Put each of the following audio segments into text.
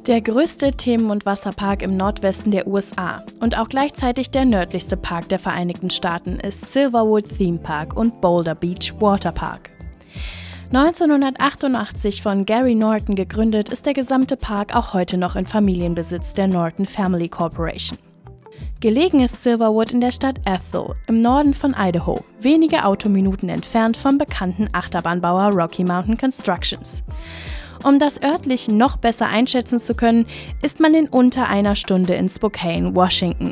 Der größte Themen- und Wasserpark im Nordwesten der USA und auch gleichzeitig der nördlichste Park der Vereinigten Staaten ist Silverwood Theme Park und Boulder Beach Water Park. 1988 von Gary Norton gegründet, ist der gesamte Park auch heute noch in Familienbesitz der Norton Family Corporation. Gelegen ist Silverwood in der Stadt Ethel im Norden von Idaho, wenige Autominuten entfernt vom bekannten Achterbahnbauer Rocky Mountain Constructions. Um das örtlich noch besser einschätzen zu können, ist man in unter einer Stunde in Spokane, Washington.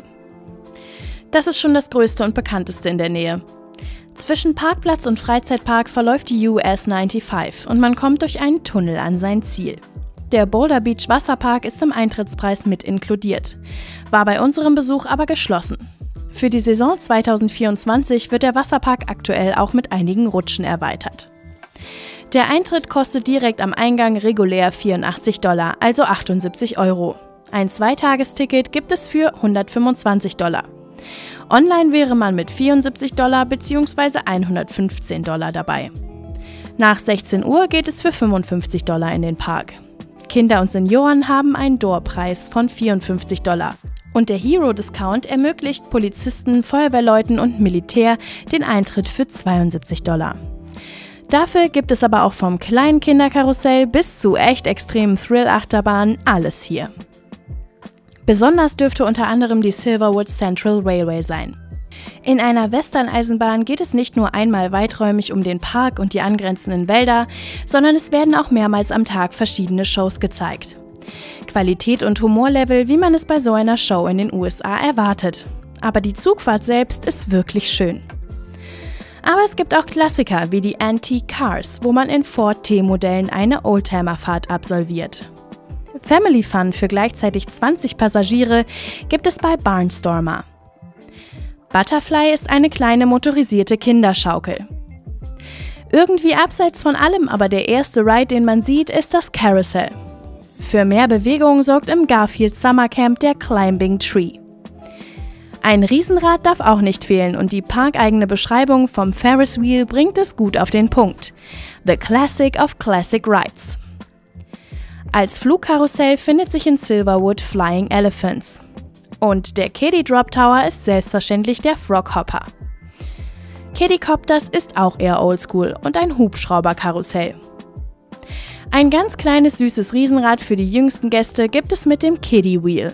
Das ist schon das größte und bekannteste in der Nähe. Zwischen Parkplatz und Freizeitpark verläuft die US 95 und man kommt durch einen Tunnel an sein Ziel. Der Boulder Beach Wasserpark ist im Eintrittspreis mit inkludiert, war bei unserem Besuch aber geschlossen. Für die Saison 2024 wird der Wasserpark aktuell auch mit einigen Rutschen erweitert. Der Eintritt kostet direkt am Eingang regulär $84, also 78 €. Ein Zweitagesticket gibt es für $125. Online wäre man mit $74 bzw. $115 dabei. Nach 16 Uhr geht es für $55 in den Park. Kinder und Senioren haben einen Door-Preis von $54. Und der Hero-Discount ermöglicht Polizisten, Feuerwehrleuten und Militär den Eintritt für $72. Dafür gibt es aber auch vom kleinen Kinderkarussell bis zu echt extremen Thrill-Achterbahnen alles hier. Besonders dürfte unter anderem die Silverwood Central Railway sein. In einer Western-Eisenbahn geht es nicht nur einmal weiträumig um den Park und die angrenzenden Wälder, sondern es werden auch mehrmals am Tag verschiedene Shows gezeigt. Qualität und Humorlevel, wie man es bei so einer Show in den USA erwartet. Aber die Zugfahrt selbst ist wirklich schön. Aber es gibt auch Klassiker wie die Antique Cars, wo man in Ford T-Modellen eine Oldtimer-Fahrt absolviert. Family Fun für gleichzeitig 20 Passagiere gibt es bei Barnstormer. Butterfly ist eine kleine motorisierte Kinderschaukel. Irgendwie abseits von allem aber der erste Ride, den man sieht, ist das Carousel. Für mehr Bewegung sorgt im Garfield Summer Camp der Climbing Tree. Ein Riesenrad darf auch nicht fehlen und die parkeigene Beschreibung vom Ferris Wheel bringt es gut auf den Punkt. The Classic of Classic Rides. Als Flugkarussell findet sich in Silverwood Flying Elephants. Und der Kiddie Drop Tower ist selbstverständlich der Froghopper. Kiddicopters ist auch eher oldschool und ein Hubschrauberkarussell. Ein ganz kleines süßes Riesenrad für die jüngsten Gäste gibt es mit dem Kiddie Wheel.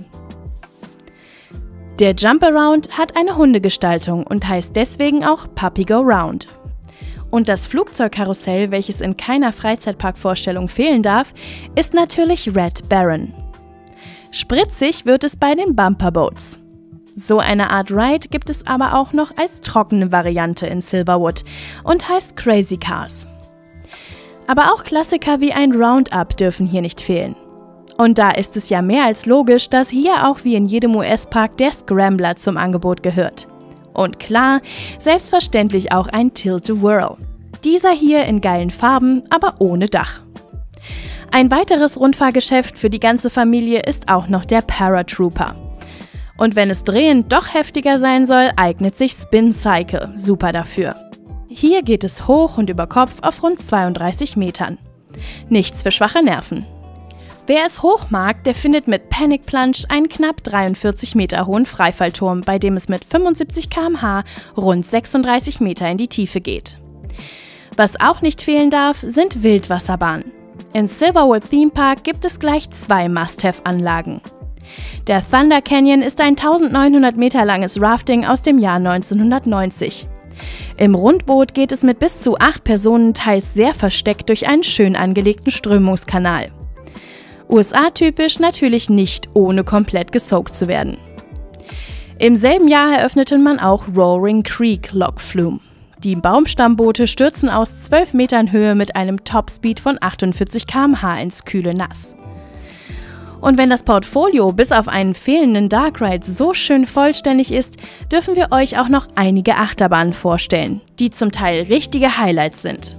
Der Jump-Around hat eine Hundegestaltung und heißt deswegen auch Puppy Go Round. Und das Flugzeugkarussell, welches in keiner Freizeitparkvorstellung fehlen darf, ist natürlich Red Baron. Spritzig wird es bei den Bumper Boats. So eine Art Ride gibt es aber auch noch als trockene Variante in Silverwood und heißt Crazy Cars. Aber auch Klassiker wie ein Roundup dürfen hier nicht fehlen. Und da ist es ja mehr als logisch, dass hier auch wie in jedem US-Park der Scrambler zum Angebot gehört. Und klar, selbstverständlich auch ein Tilt-A-Whirl. Dieser hier in geilen Farben, aber ohne Dach. Ein weiteres Rundfahrgeschäft für die ganze Familie ist auch noch der Paratrooper. Und wenn es drehend doch heftiger sein soll, eignet sich Spin Cycle super dafür. Hier geht es hoch und über Kopf auf rund 32 Metern. Nichts für schwache Nerven. Wer es hoch mag, der findet mit Panic Plunge einen knapp 43 Meter hohen Freifallturm, bei dem es mit 75 km/h rund 36 Meter in die Tiefe geht. Was auch nicht fehlen darf, sind Wildwasserbahnen. In Silverwood Theme Park gibt es gleich 2 Must-Have-Anlagen. Der Thunder Canyon ist ein 1900 Meter langes Rafting aus dem Jahr 1990. Im Rundboot geht es mit bis zu 8 Personen teils sehr versteckt durch einen schön angelegten Strömungskanal. USA-typisch natürlich nicht, ohne komplett gesoakt zu werden. Im selben Jahr eröffnete man auch Roaring Creek Log Flume. Die Baumstammboote stürzen aus 12 Metern Höhe mit einem Topspeed von 48 km/h ins kühle Nass. Und wenn das Portfolio bis auf einen fehlenden Dark Ride so schön vollständig ist, dürfen wir euch auch noch einige Achterbahnen vorstellen, die zum Teil richtige Highlights sind.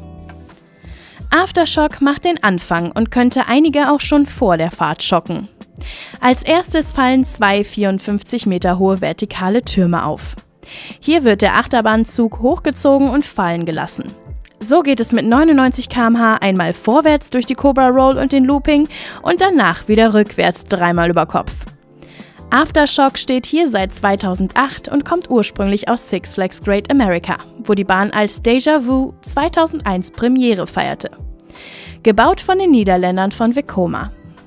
Aftershock macht den Anfang und könnte einige auch schon vor der Fahrt schocken. Als erstes fallen 2 54 Meter hohe vertikale Türme auf. Hier wird der Achterbahnzug hochgezogen und fallen gelassen. So geht es mit 99 km/h einmal vorwärts durch die Cobra Roll und den Looping und danach wieder rückwärts dreimal über Kopf. Aftershock steht hier seit 2008 und kommt ursprünglich aus Six Flags Great America, wo die Bahn als Déjà Vu 2001 Premiere feierte. Gebaut von den Niederländern von Vekoma.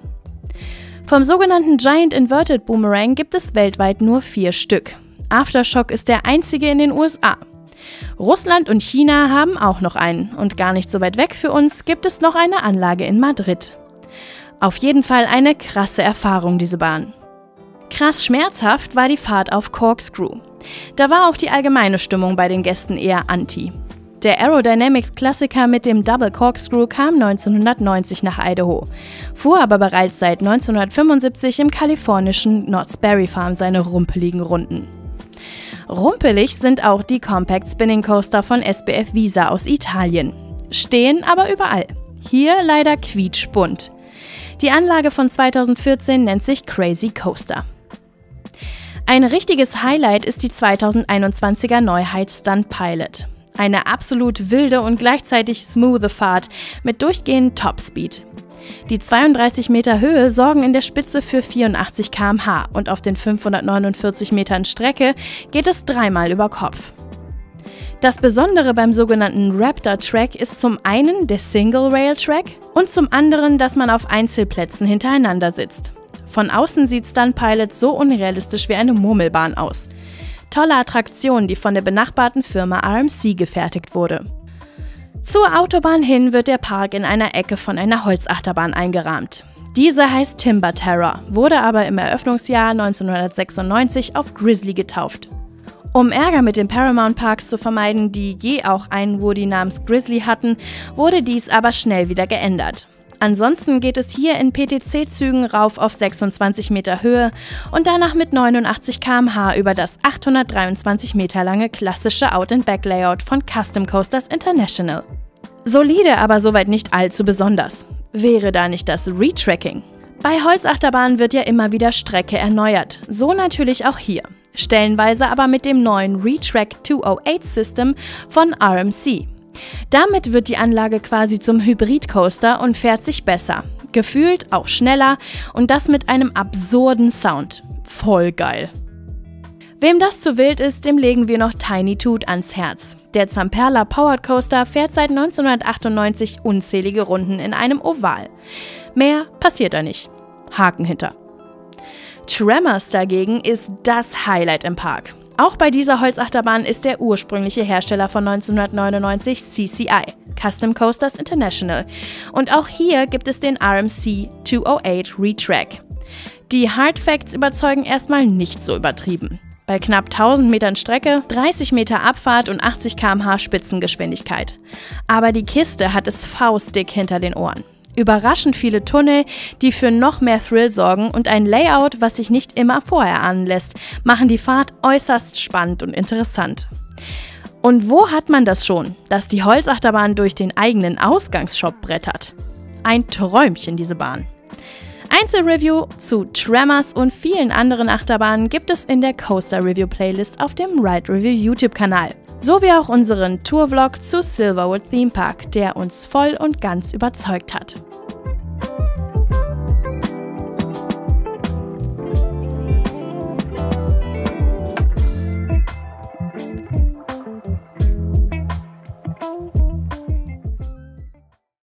Vom sogenannten Giant Inverted Boomerang gibt es weltweit nur 4 Stück. Aftershock ist der einzige in den USA. Russland und China haben auch noch einen und gar nicht so weit weg für uns gibt es noch eine Anlage in Madrid. Auf jeden Fall eine krasse Erfahrung, diese Bahn. Krass schmerzhaft war die Fahrt auf Corkscrew. Da war auch die allgemeine Stimmung bei den Gästen eher anti. Der Aerodynamics-Klassiker mit dem Double Corkscrew kam 1990 nach Idaho, fuhr aber bereits seit 1975 im kalifornischen Knott's Berry Farm seine rumpeligen Runden. Rumpelig sind auch die Compact Spinning Coaster von SBF Visa aus Italien. Stehen aber überall. Hier leider quietschbunt. Die Anlage von 2014 nennt sich Crazy Coaster. Ein richtiges Highlight ist die 2021er Neuheit Stunt Pilot. Eine absolut wilde und gleichzeitig smoothe Fahrt mit durchgehend Topspeed. Die 32 Meter Höhe sorgen in der Spitze für 84 km/h und auf den 549 Metern Strecke geht es dreimal über Kopf. Das Besondere beim sogenannten Raptor Track ist zum einen der Single Rail Track und zum anderen, dass man auf Einzelplätzen hintereinander sitzt. Von außen sieht Stunt Pilot so unrealistisch wie eine Murmelbahn aus. Tolle Attraktion, die von der benachbarten Firma RMC gefertigt wurde. Zur Autobahn hin wird der Park in einer Ecke von einer Holzachterbahn eingerahmt. Diese heißt Timber Terror, wurde aber im Eröffnungsjahr 1996 auf Grizzly getauft. Um Ärger mit den Paramount Parks zu vermeiden, die je auch einen Woody namens Grizzly hatten, wurde dies aber schnell wieder geändert. Ansonsten geht es hier in PTC-Zügen rauf auf 26 Meter Höhe und danach mit 89 km/h über das 823 Meter lange klassische Out-and-Back-Layout von Custom Coasters International. Solide, aber soweit nicht allzu besonders. Wäre da nicht das Retracking? Bei Holzachterbahnen wird ja immer wieder Strecke erneuert, so natürlich auch hier. Stellenweise aber mit dem neuen Retrack 208 System von RMC. Damit wird die Anlage quasi zum Hybrid-Coaster und fährt sich besser. Gefühlt auch schneller und das mit einem absurden Sound. Voll geil. Wem das zu wild ist, dem legen wir noch Tiny Toot ans Herz. Der Zamperla Powered Coaster fährt seit 1998 unzählige Runden in einem Oval. Mehr passiert da nicht. Haken hinter. Tremors dagegen ist das Highlight im Park. Auch bei dieser Holzachterbahn ist der ursprüngliche Hersteller von 1999 CCI, Custom Coasters International. Und auch hier gibt es den RMC 208 Retrack. Die Hard Facts überzeugen erstmal nicht so übertrieben. Bei knapp 1000 Metern Strecke, 30 Meter Abfahrt und 80 km/h Spitzengeschwindigkeit. Aber die Kiste hat es faustdick hinter den Ohren. Überraschend viele Tunnel, die für noch mehr Thrill sorgen und ein Layout, was sich nicht immer vorher ahnen lässt, machen die Fahrt äußerst spannend und interessant. Und wo hat man das schon, dass die Holzachterbahn durch den eigenen Ausgangsshop brettert? Ein Träumchen, diese Bahn. Einzelreview zu Tremors und vielen anderen Achterbahnen gibt es in der Coaster Review Playlist auf dem Ride Review YouTube-Kanal. Sowie auch unseren Tour-Vlog zu Silverwood Theme Park, der uns voll und ganz überzeugt hat.